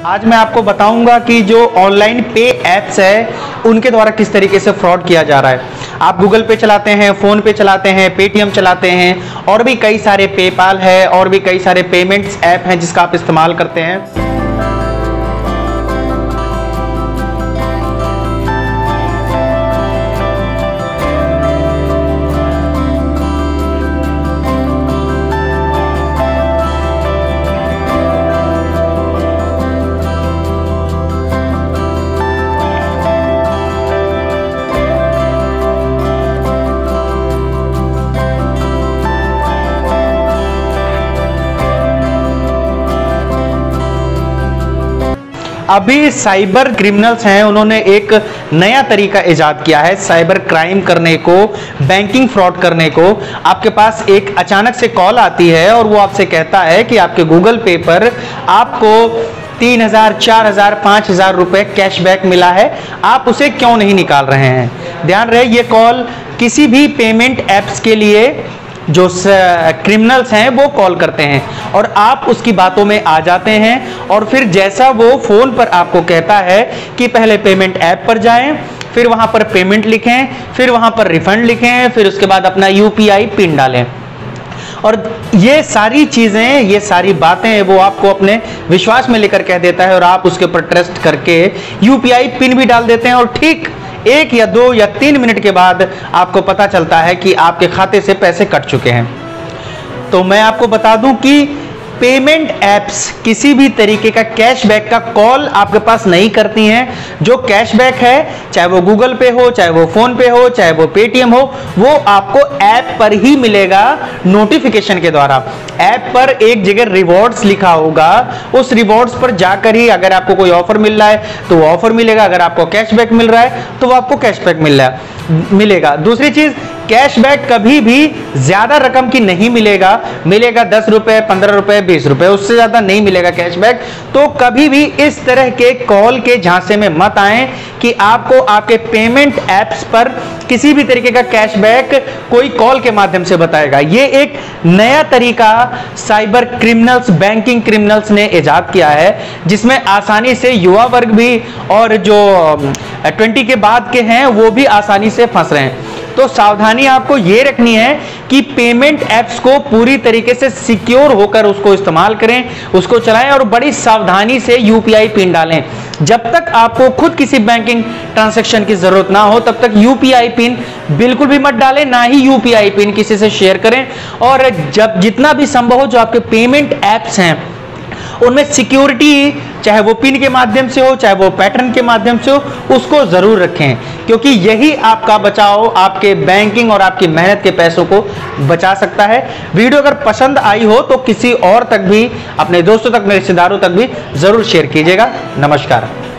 आज मैं आपको बताऊंगा कि जो ऑनलाइन पे ऐप्स है उनके द्वारा किस तरीके से फ्रॉड किया जा रहा है। आप गूगल पे चलाते हैं, फोन पे चलाते हैं, पेटीएम चलाते हैं और भी कई सारे पेपाल है और भी कई सारे पेमेंट्स ऐप हैं जिसका आप इस्तेमाल करते हैं। अभी साइबर क्रिमिनल्स हैं, उन्होंने एक नया तरीका इजाद किया है साइबर क्राइम करने को, बैंकिंग फ्रॉड करने को। आपके पास एक अचानक से कॉल आती है और वो आपसे कहता है कि आपके गूगल पे पर आपको 3,000, 4,000, 5,000 रुपए कैशबैक मिला है, आप उसे क्यों नहीं निकाल रहे हैं। ध्यान रहे, ये कॉल किसी भी पेमेंट ऐप्स के लिए जो क्रिमिनल्स हैं वो कॉल करते हैं और आप उसकी बातों में आ जाते हैं और फिर जैसा वो फोन पर आपको कहता है कि पहले पेमेंट ऐप पर जाएं, फिर वहां पर पेमेंट लिखें, फिर वहां पर रिफंड लिखें, फिर उसके बाद अपना यूपीआई पिन डालें और ये सारी चीजें, ये सारी बातें वो आपको अपने विश्वास में लेकर कह देता है और आप उसके ऊपर ट्रस्ट करके यूपीआई पिन भी डाल देते हैं और ठीक 1 या 2 या 3 मिनट के बाद आपको पता चलता है कि आपके खाते से पैसे कट चुके हैं। तो मैं आपको बता दूं कि पेमेंट ऐप्स किसी भी तरीके का कैशबैक का कॉल आपके पास नहीं करती हैं। जो कैशबैक है, चाहे वो गूगल पे हो, चाहे वो फोन पे हो, चाहे वो पेटीएम हो, वो आपको ऐप पर ही मिलेगा नोटिफिकेशन के द्वारा। ऐप पर एक जगह रिवॉर्ड्स लिखा होगा, उस रिवॉर्ड्स पर जाकर ही अगर आपको कोई ऑफर मिल रहा है तो वो ऑफर मिलेगा, अगर आपको कैशबैक मिल रहा है तो वो आपको कैशबैक मिलेगा। दूसरी चीज, कैशबैक कभी भी ज्यादा रकम की नहीं मिलेगा 10 रुपए, 15 रुपए, 20 रुपए, उससे ज्यादा नहीं मिलेगा कैशबैक। तो कभी भी इस तरह के कॉल के झांसे में मत आएं कि आपको आपके पेमेंट ऐप्स पर किसी भी तरीके का कैशबैक कोई कॉल के माध्यम से बताएगा। ये एक नया तरीका साइबर क्रिमिनल्स, बैंकिंग क्रिमिनल्स ने इजाद किया है जिसमें आसानी से युवा वर्ग भी और जो 20 के बाद के हैं वो भी आसानी से फंस रहे हैं। तो सावधानी आपको ये रखनी है कि पेमेंट ऐप्स को पूरी तरीके से सिक्योर होकर उसको इस्तेमाल करें, उसको चलाएं और बड़ी सावधानी से यूपीआई पिन डालें। जब तक आपको खुद किसी बैंकिंग ट्रांजैक्शन की जरूरत ना हो तब तक यूपीआई पिन बिल्कुल भी मत डालें, ना ही यूपीआई पिन किसी से शेयर करें। और जब जितना भी संभव हो, जो आपके पेमेंट ऐप्स हैं उनमें सिक्योरिटी, चाहे वो पिन के माध्यम से हो, चाहे वो पैटर्न के माध्यम से हो, उसको जरूर रखें, क्योंकि यही आपका बचाव आपके बैंकिंग और आपकी मेहनत के पैसों को बचा सकता है। वीडियो अगर पसंद आई हो तो किसी और तक भी, अपने दोस्तों तक, अपने रिश्तेदारों तक भी जरूर शेयर कीजिएगा। नमस्कार।